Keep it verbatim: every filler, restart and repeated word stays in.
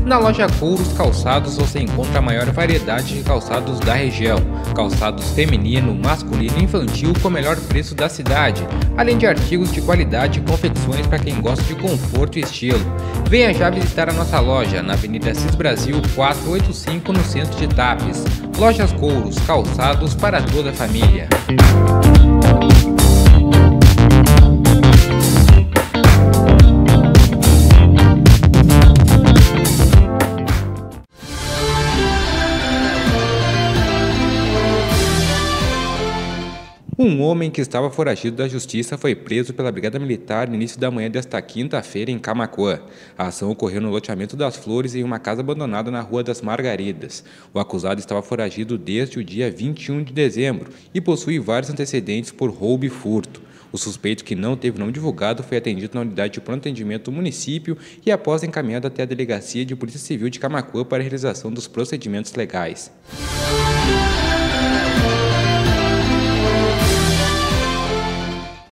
Na loja Couros Calçados você encontra a maior variedade de calçados da região, calçados feminino, masculino e infantil com o melhor preço da cidade, além de artigos de qualidade e confecções para quem gosta de conforto e estilo. Venha já visitar a nossa loja na Avenida Cis Brasil quatrocentos e oitenta e cinco no centro de Tapes. Lojas Couros Calçados para toda a família. Um homem que estava foragido da justiça foi preso pela Brigada Militar no início da manhã desta quinta-feira em Camaquã. A ação ocorreu no loteamento das Flores em uma casa abandonada na Rua das Margaridas. O acusado estava foragido desde o dia vinte e um de dezembro e possui vários antecedentes por roubo e furto. O suspeito, que não teve nome divulgado, foi atendido na unidade de pronto atendimento do município e após encaminhado até a Delegacia de Polícia Civil de Camaquã para a realização dos procedimentos legais.